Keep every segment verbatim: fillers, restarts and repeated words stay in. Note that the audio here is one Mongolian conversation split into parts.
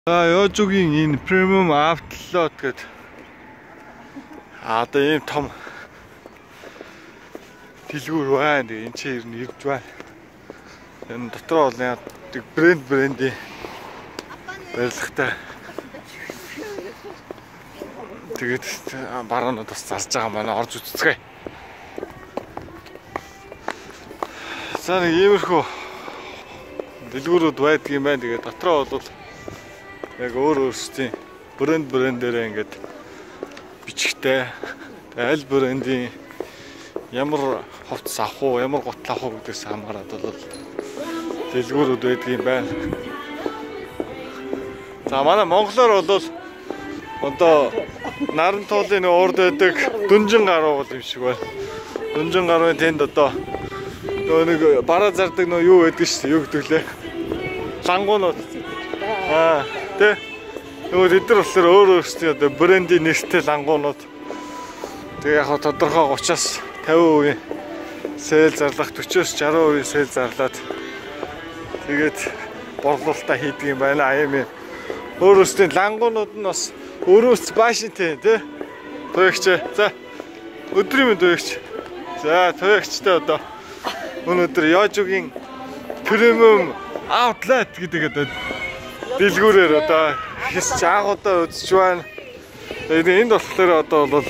За Ёжугийн энэ премиум автлот гэдэг одоо ийм том дэлгүүр байна. Тэгээ энэ чинь ер нь ирж байна. Энэ дотор бол яг брэнд брендийн барилгатай. Тэгээд баруунууд бас зарж байгаа манай орж үзцгээе. За нэг иймэрхүү дэлгүүрүүд байдаг юм байна. Тэгээд дотроо бол яг өөр өөрсдийн брэнд брэндээрээ ингээд бичгтэй аль брэндийн ямар хувцас авах уу, ямар гутал авах уу гэдгээс хамаарат бол дэлгүүрүүд байдаг юм байна. За манай монголоор бол одоо наран туулын урд байдаг дүнжин гаруу бол юм шиг байна. Дүнжин гаруун тэнд одоо нэг бараа зардаг нөө юу байдаг шүү дээ. Юу гэдэг лээ? Лангуунууд. Аа тэ. Нөгөө тэд нар болохоор өөр өөрсдийн одоо брендийн нэртэй лангуунууд. Тэгээ яг тодорхой гучлаас тавин хувийн сэйл зарлах, forty-с sixty хувийн сэйл зарлаад тэгээд борлуулалтаа хийдэг юм байна. Аями өөр өөрсдийн лангуунууд нь бас өөрөөс баашинтэй тий. Тоягч. За өдрийн мэнд тоягч. За тоягчтай одоо өнөөдөр Ёжугийн премиум outlet гэдэг одоо дэлгүүрээр одоо хис чаагуудаа үзэж байна. Тэгээд энд болохоор одоо бол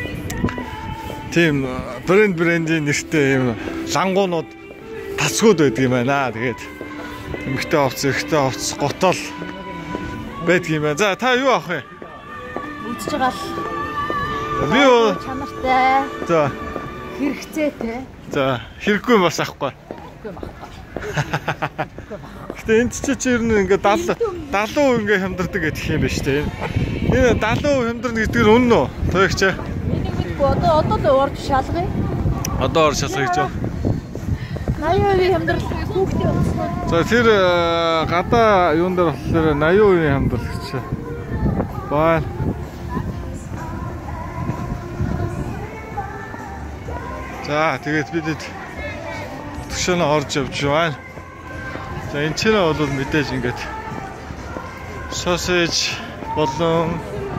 тийм брэнд брендийн нэртэй юм лангуунууд тасгууд байдаг юм байна. Тэгээд эмхтэй овц, эрхтэй овц, готол байдаг юм байна. За та юу авах вэ? Үзэж байгаа л. Би чанартай. За. Хэрэгцээтэй. За, хэрэггүй бас авахгүй. Хэрэггүй авахгүй. Гэтэ энэ чи ер нь ингээ seventy ингээ хямдардаг гэх юм байна шүү дээ. Энэ seventy хямдарна гэдгээр үнэн үү? Тоягч. Энийг мэдгүй одоо одоо л урд шалгая. Одоо ор шалгая гэж байна. ninety хувийн хямдрал хүүхдээ утсан. За тэр гадаа юун дээр болохоор ninety хувийн хямдлагч байна. За тэгээд бид төгшөөнө орж явж байна. За энэ ч нэ бол мэдээж ингээд sausage болон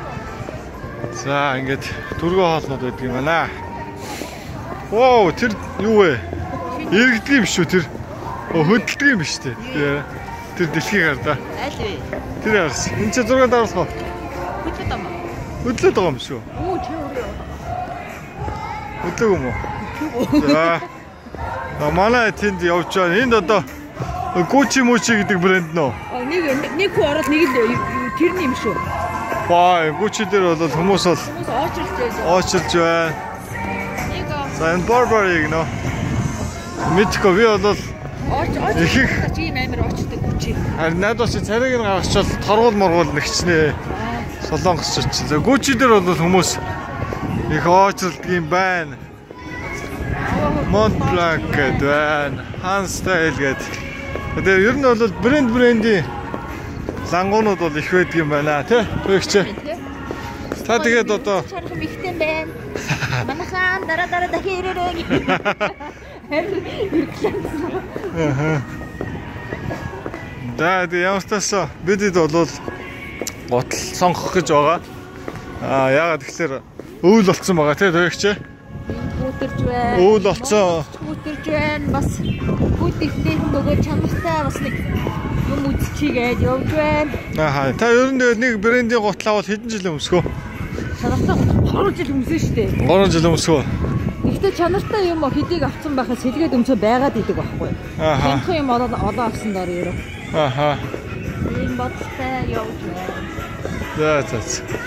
за ингээд түргэн хоолнууд байдаг юм байна. Оо тэр юу вэ? Иргэдэг юм шүү тэр. Хөдөлдөг юм биш үү? Тэр дэлхийг хар да. Аль вэ? Тэр ярс. Энд чи зураг дараах уу? Хөдлөд юм уу? Хөдлөд байгаа юм шүү. Оо чи өөрөө. Хөдлөг юм уу? За. Манай тэнд явж байгаа. Энд одоо Gucci Mucci гэдэг брэнд нөө. Нэг нэг хүү ороод нэг л тэрний юм шүү. Баа, Gucci дээр бол хүмүүс бол Хүмүүс очрлж байсан. очрлж байна. Нэг За энэ Burberry нөө. Мэдхгүй би бол оч оч их чи ийм амар очдог Gucci. харин надад чи царайг нь гаргачвал торгуул моргуул нэгчнэ. Солонгос ч. За Gucci дээр бол хүмүүс их очрлдог юм байна. Montblanc гэдэг байна. Hanstyle гэдэг. Тэгээ ер нь бол брэнд брендийн лангуунууд бол их байдаг юм байна тий. Тоягч. Та тэгээд одоо чарах ихтэй байна. Манайхан дараа дараа дахин ирээрэй. Харин ирэхлээ. Аа. Да ямар ч тасаа бидэд бол готл сонгох гэж байгаа. Аа яагаад тэгэхээр өвөл болцсон байгаа тий тоягч. Өдөрж байна. Өвөл болцсон. Өдөрж байна. Бас бүдэгтэй нөгөө чанартай бас нэг юм үзчихийгээд явж байна. Аа та ер нь нэг брендийн гутал авал хэдэн жил өмсгөө? Чанартай three жил өмсөн шүү дээ. three жил өмсгөө. Гэхдээ чанартай юм хэдийг авсан байхад сэлгээд өмсөө байгаад идэг байхгүй. Ааха. Тэнх юм олоо олоо авсан доор ерөө. Ааха. Ийм бодтой явж байна. За за.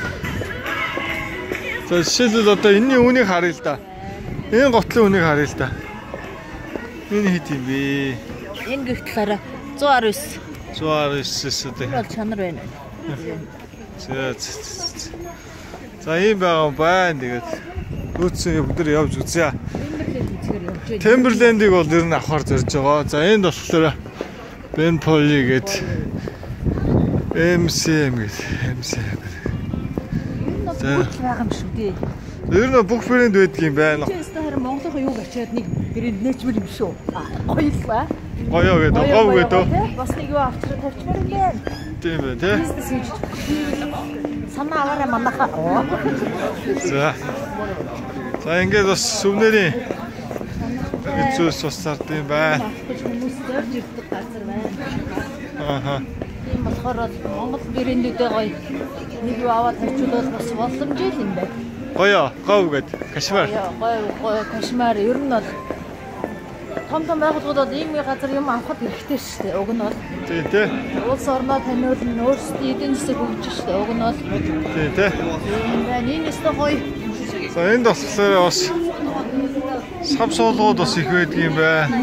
За жишээлбэл одоо энэний үнийг харъя л да. Энэ готлын үнийг харъя л да. Энэ хэд юм бэ? Энэ гихтлаараа one oh nine. one oh nine-с үү? Бол чанар байна. За за. За ийм байгаа байна. Тэгээд дүүцэн бүгд явж үзье. Timberland-ийг бол ер нь авахар зорж байгаа. За энд болохоор Ben Polly гээд эм си эм гээд эм си эм. За байгаа юм шүү дээ. Ер нь бүх брэнд байдаг юм байна. Чи өстө харин Монголынхоо юуг ачаад нэг брэнд нээчмэл юм шүү. Гоё л ба. Гоё гэдэг, гов гэдэг. Бас нэг юу авчрах тавьчмаар юм байна. тийм бай тий. Санаа аваараа манайхаа. За. За ингээд бас сүмнэрийн зүйлс бас зардсан байна. Хүмүүс зорж ирдэг газар байна. Ааха. Тийм болохоор Монгол брэндүүдээ гоё нэг юу аваад тавьчихвал бас боломжтой юм байна. Гоё, гов гэд. Кашмир. Гоё, гоё кашмир ер нь бол том том байгууллагууд ийм газар юм авахд хэрэгтэй шүү дээ. Уг нь бол Тий, тий. улс орноо таниулна, өөрсдийн эдийн засаг хөгжиж шүү дээ. Уг нь бол Тий, тий. юм байна. Энэ өстө гоё. За энд болохоор бас сав суулгууд бас их байдаг юм байна.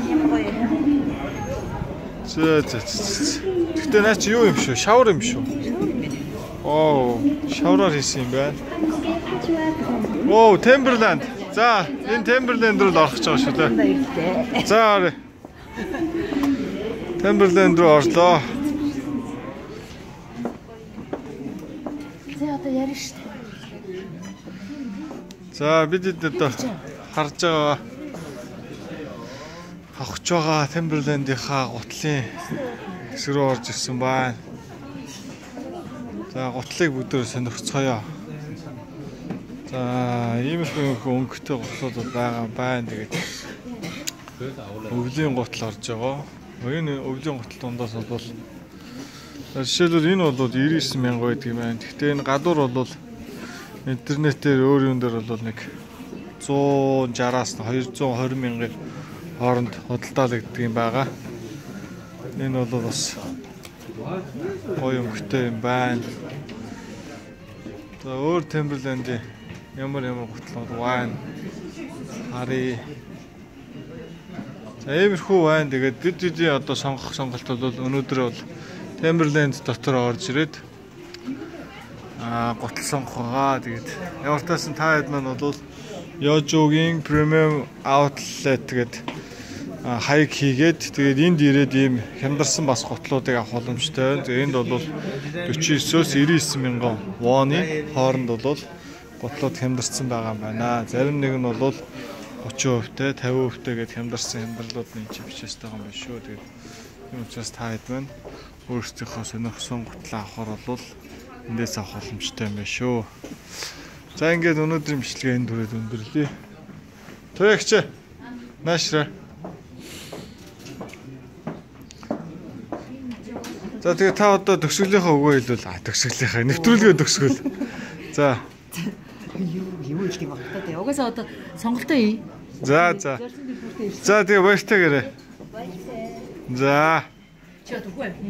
Зөө зөө. Гэтэ наа чи юу юм шүү? Шавар юм шүү. Оо, шавраар хийсэн юм байна. Оо, Timberland. За, энэ Timberland руу л орох гэж байгаа шүү дээ. За, орё. Timberland руу орлоо. За одоо ярина шүү дээ. За, бид одоо харж байгаа хавч байгаа Timberland-ийнхаа гутлын хэсэг рүү орж ирсэн байна. За, гутлыг бүгдөө сонирхцгоё. За, иймэрхүү өнгөтэй гутлууд байгаа байна. Тэгээд өвлийн гутал орж байгаа. Энэ өвлийн гутал дундаас бол жишээлбэл энэ бол девятнадцать мянга байдаг юм байна. Гэхдээ энэ гадуур бол интернетээр өөр юм дээр бол нэг one sixty-аас two twenty мянган хооронд худалдаалагддаг юм байгаа. Энэ бол бас гоё өнгөтэй юм байна. За өөр Timberland-ийн ямар ямар гутлууд байна. Хари. За иймэрхүү байна. Тэгээд бид бидний одоо сонгох сонголт бол өнөөдөр бол Timberland дотор орж ирээд аа гутал сонгох байгаа. Тэгээд ямар таасан та хэд маань бол Yojoгийн Premium Outlet гэдэг хайг хийгээд тэгээд энд ирээд ийм хямдарсан бас гутлуудыг авах боломжтой. Тэгээд энд бол forty-nine-өөс ninety-nine мянган воны хооронд бол гутлууд хямдарсан байгаа юм байна. Зарим нэг нь бол thirty percent-тэй, fifty percent-тэй гээд хямдарсан хямдрлууд нь чи бичээстэй байгаа юм байна шүү. Тэгээд энэ учраас та хэд маань өөрсдийнхөө сонирхсон гутлаа авахар бол эндээс авах боломжтой юм байна шүү. За ингээд өнөөдрийн бичлэгээ энэ түрээд өндөрлөе. Төвөгч. Наашра. За тэгээ та одоо төгсгөлийнхаа өгөө хэлвэл а төгсгөлийнхаа нэвтрүүлгээ төгсгөл. За. Юу юу их юм байна. Тэгээ угаасаа одоо сонголтоо ий. За за. За тэгээ баяртай гэрээ. За. Чи одоо хүү